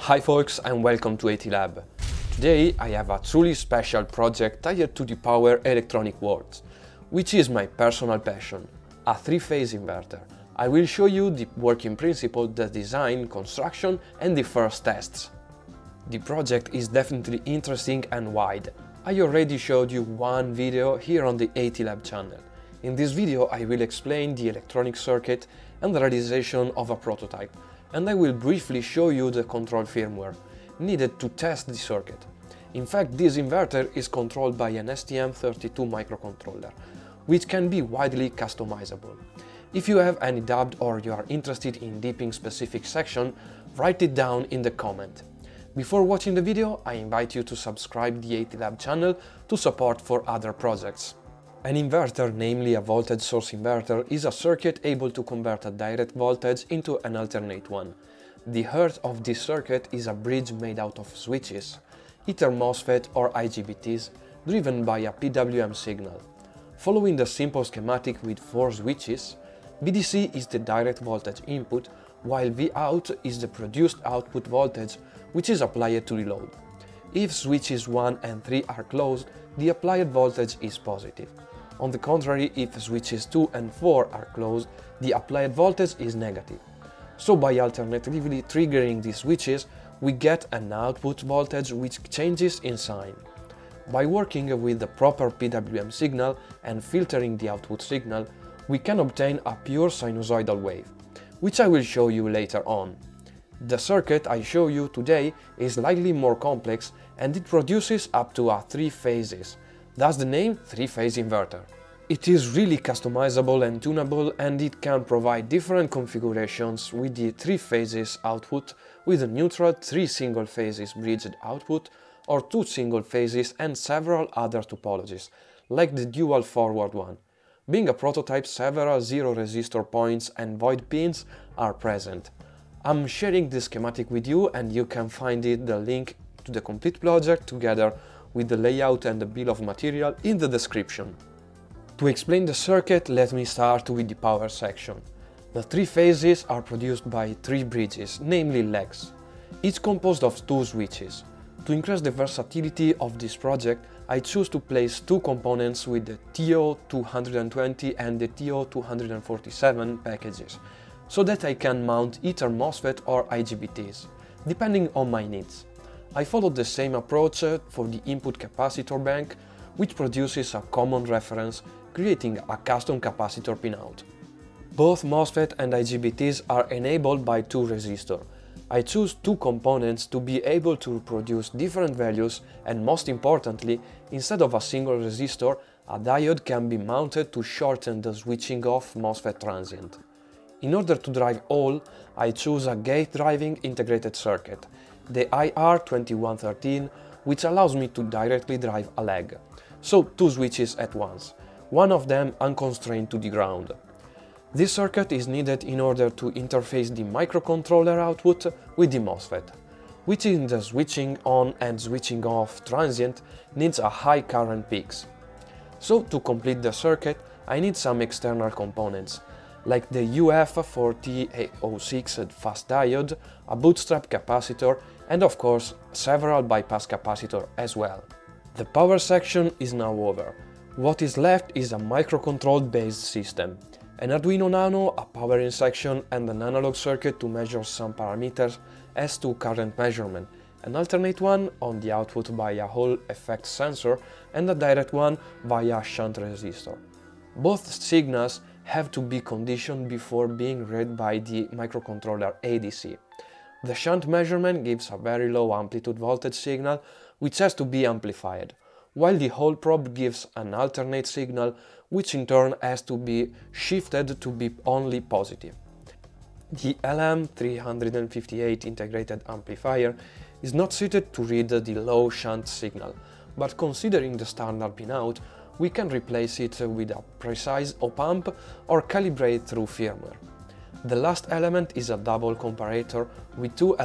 Hi folks and welcome to AT Lab. Today I have a truly special project tied to the power electronic world, which is my personal passion, a three-phase inverter. I will show you the working principle, the design, construction and the first tests. The project is definitely interesting and wide. I already showed you one video here on the AT Lab channel. In this video I will explain the electronic circuit and the realization of a prototype, and I will briefly show you the control firmware needed to test the circuit. In fact, this inverter is controlled by an STM32 microcontroller, which can be widely customizable. If you have any doubt or you are interested in deeping specific section, write it down in the comment. Before watching the video, I invite you to subscribe the AT Lab channel to support for other projects. An inverter, namely a voltage source inverter, is a circuit able to convert a direct voltage into an alternate one. The heart of this circuit is a bridge made out of switches, either MOSFET or IGBTs, driven by a PWM signal. Following the simple schematic with 4 switches, VDC is the direct voltage input, while Vout is the produced output voltage, which is applied to the load. If switches 1 and 3 are closed, the applied voltage is positive. On the contrary, if switches 2 and 4 are closed, the applied voltage is negative. So by alternatively triggering these switches, we get an output voltage which changes in sign. By working with the proper PWM signal and filtering the output signal, we can obtain a pure sinusoidal wave, which I will show you later on. The circuit I show you today is slightly more complex and it produces up to 3 phases. Thus the name 3-phase inverter. It is really customizable and tunable, and it can provide different configurations with the 3 phases output, with a neutral 3 single phases bridged output, or 2 single phases and several other topologies, like the dual forward one. Being a prototype, several zero resistor points and void pins are present. I'm sharing this schematic with you and you can find the link to the complete project together with the layout and the bill of material in the description. To explain the circuit, let me start with the power section. The 3 phases are produced by 3 bridges, namely legs, each composed of 2 switches. To increase the versatility of this project, I choose to place 2 components with the TO220 and the TO247 packages, so that I can mount either MOSFET or IGBTs, depending on my needs. I followed the same approach for the input capacitor bank, which produces a common reference, creating a custom capacitor pinout. Both MOSFET and IGBTs are enabled by 2 resistors. I choose 2 components to be able to produce different values, and most importantly, instead of a single resistor, a diode can be mounted to shorten the switching off MOSFET transient. In order to drive all, I choose a gate driving integrated circuit, the IR2113, which allows me to directly drive a leg, so 2 switches at once, one of them unconstrained to the ground. This circuit is needed in order to interface the microcontroller output with the MOSFET, which in the switching on and switching off transient needs a high current peaks. So to complete the circuit, I need some external components, like the UF4006 fast diode, a bootstrap capacitor, and of course several bypass capacitor as well. The power section is now over. What is left is a microcontrolled based system, an Arduino Nano, a powering section and an analog circuit to measure some parameters as to current measurement, an alternate one on the output via Hall effect sensor and a direct one via shunt resistor. Both signals have to be conditioned before being read by the microcontroller ADC. The shunt measurement gives a very low amplitude voltage signal which has to be amplified, while the Hall probe gives an alternate signal which in turn has to be shifted to be only positive. The LM358 integrated amplifier is not suited to read the low shunt signal, but considering the standard pinout, we can replace it with a precise op-amp or calibrate through firmware. The last element is a double comparator with 2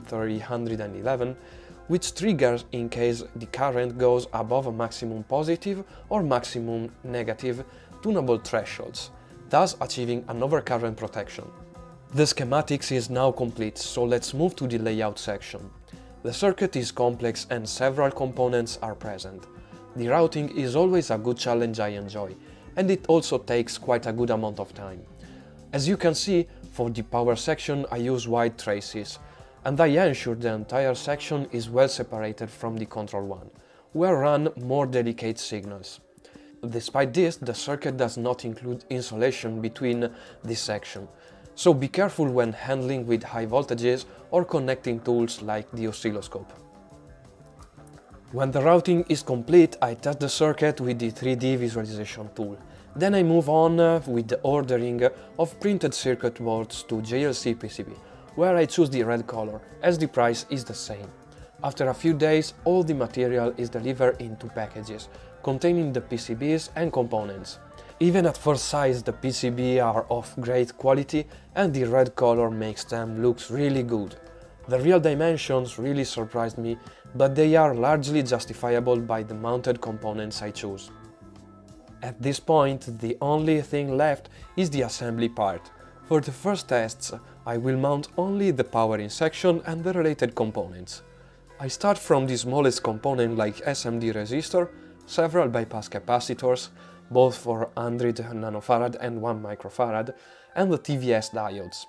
LM311, which triggers in case the current goes above a maximum positive or maximum negative tunable thresholds, thus achieving an overcurrent protection. The schematics is now complete, so let's move to the layout section. The circuit is complex and several components are present. The routing is always a good challenge I enjoy, and it also takes quite a good amount of time. As you can see, for the power section I use wide traces, and I ensure the entire section is well separated from the control one, where run more delicate signals. Despite this, the circuit does not include insulation between this section, so be careful when handling with high voltages or connecting tools like the oscilloscope. When the routing is complete, I test the circuit with the 3D visualization tool. Then I move on with the ordering of printed circuit boards to JLC PCB, where I choose the red color, as the price is the same. After a few days, all the material is delivered in 2 packages, containing the PCBs and components. Even at first sight, the PCB are of great quality and the red color makes them look really good. The real dimensions really surprised me, but they are largely justifiable by the mounted components I choose. At this point, the only thing left is the assembly part. For the first tests, I will mount only the powering section and the related components. I start from the smallest component like SMD resistor, several bypass capacitors, both for 100 nanofarad and 1 microfarad, and the TVS diodes.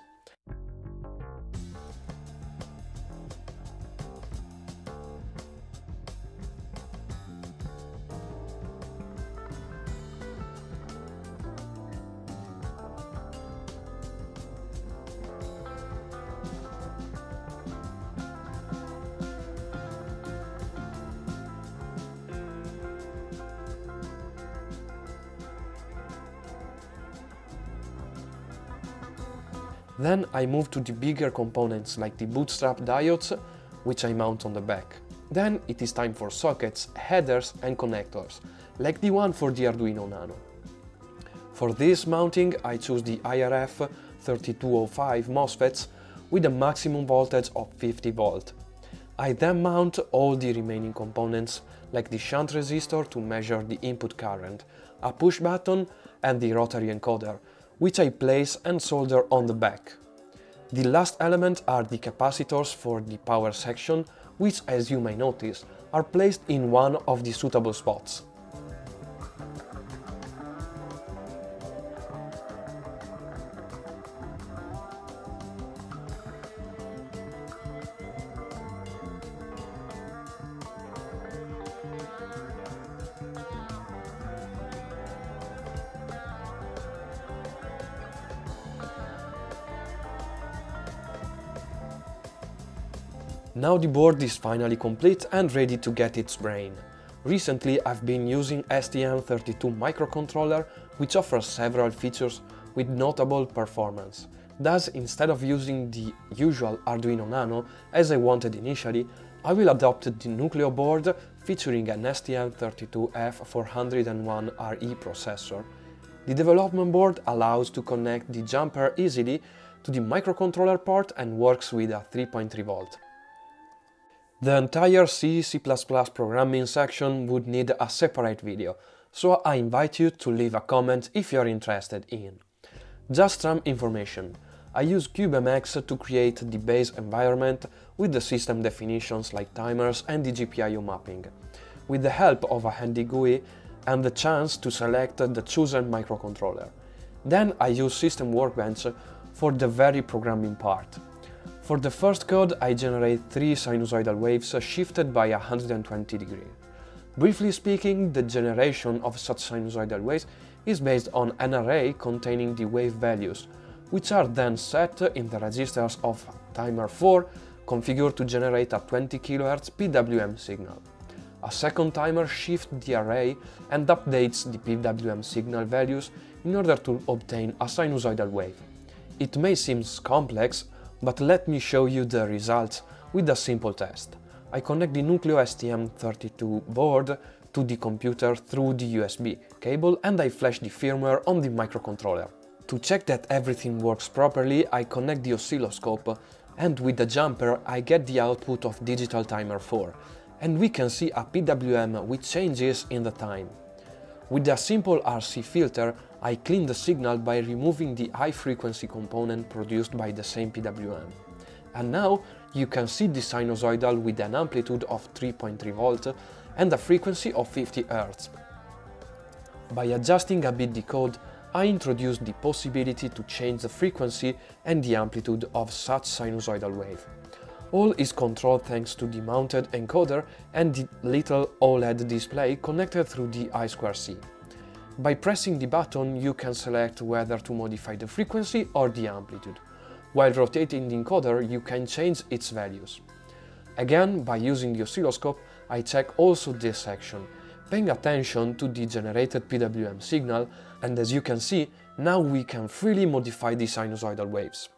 Then I move to the bigger components like the bootstrap diodes, which I mount on the back. Then it is time for sockets, headers and connectors, like the one for the Arduino Nano. For this mounting I choose the IRF3205 MOSFETs with a maximum voltage of 50 volt. I then mount all the remaining components like the shunt resistor to measure the input current, a push button and the rotary encoder, which I place and solder on the back. The last element are the capacitors for the power section, which, as you may notice, are placed in one of the suitable spots. Now the board is finally complete and ready to get its brain. Recently I've been using STM32 microcontroller, which offers several features with notable performance. Thus, instead of using the usual Arduino Nano, as I wanted initially, I will adopt the Nucleo board featuring an STM32F401RE processor. The development board allows to connect the jumper easily to the microcontroller port and works with a 3.3 volt. The entire C/C++ programming section would need a separate video, so I invite you to leave a comment if you are interested in. Just some information. I use CubeMX to create the base environment with the system definitions like timers and the GPIO mapping, with the help of a handy GUI and the chance to select the chosen microcontroller. Then I use System Workbench for the very programming part. For the first code, I generate 3 sinusoidal waves shifted by 120 degrees. Briefly speaking, the generation of such sinusoidal waves is based on an array containing the wave values, which are then set in the registers of timer 4, configured to generate a 20 kHz PWM signal. A second timer shifts the array and updates the PWM signal values in order to obtain a sinusoidal wave. It may seem complex, but let me show you the results with a simple test. I connect the Nucleo STM32 board to the computer through the USB cable and I flash the firmware on the microcontroller. To check that everything works properly, I connect the oscilloscope and with the jumper I get the output of digital timer 4 and we can see a PWM which changes in the time. With a simple RC filter, I clean the signal by removing the high-frequency component produced by the same PWM. And now you can see the sinusoidal with an amplitude of 3.3 volt and a frequency of 50 Hz. By adjusting a bit the code, I introduced the possibility to change the frequency and the amplitude of such sinusoidal wave. All is controlled thanks to the mounted encoder and the little OLED display connected through the I2C. By pressing the button, you can select whether to modify the frequency or the amplitude. While rotating the encoder, you can change its values. Again, by using the oscilloscope, I check also this section, paying attention to the generated PWM signal, and as you can see, now we can freely modify the sinusoidal waves.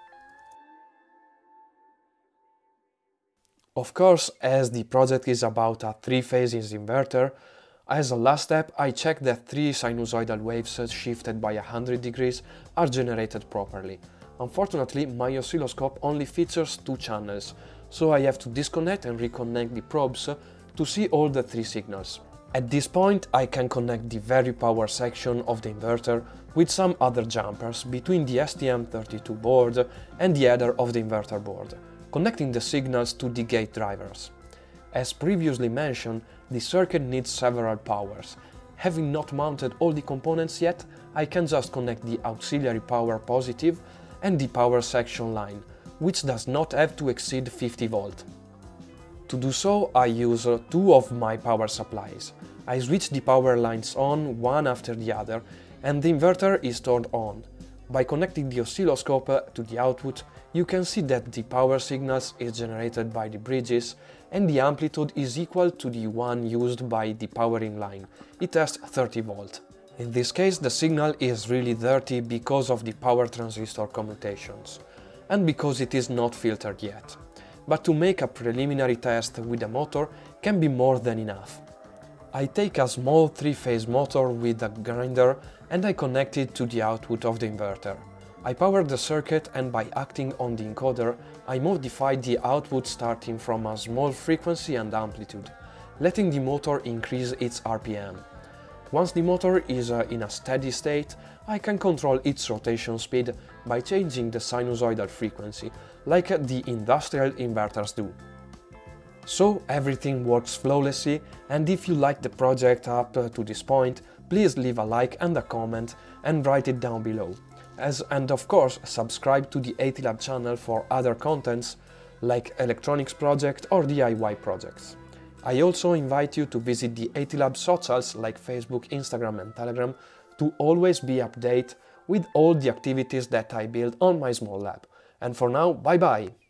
Of course, as the project is about a 3-phase inverter, as a last step I check that 3 sinusoidal waves shifted by 100 degrees are generated properly. Unfortunately, my oscilloscope only features 2 channels, so I have to disconnect and reconnect the probes to see all the 3 signals. At this point I can connect the very power section of the inverter with some other jumpers between the STM32 board and the header of the inverter board, connecting the signals to the gate drivers. As previously mentioned, the circuit needs several powers. Having not mounted all the components yet, I can just connect the auxiliary power positive and the power section line, which does not have to exceed 50 volt. To do so, I use 2 of my power supplies. I switch the power lines on one after the other and the inverter is turned on. By connecting the oscilloscope to the output, you can see that the power signals is generated by the bridges and the amplitude is equal to the one used by the powering line. It has 30 volt. In this case, the signal is really dirty because of the power transistor commutations and because it is not filtered yet. But to make a preliminary test with a motor can be more than enough. I take a small 3-phase motor with a grinder and I connect it to the output of the inverter. I power the circuit and by acting on the encoder, I modify the output starting from a small frequency and amplitude, letting the motor increase its RPM. Once the motor is in a steady state, I can control its rotation speed by changing the sinusoidal frequency, like the industrial inverters do. So everything works flawlessly, and if you like the project up to this point, please leave a like and a comment and write it down below. And of course, subscribe to the ATLab channel for other contents like electronics project or DIY projects. I also invite you to visit the ATLab socials like Facebook, Instagram and Telegram to always be updated with all the activities that I build on my small lab. And for now, bye bye!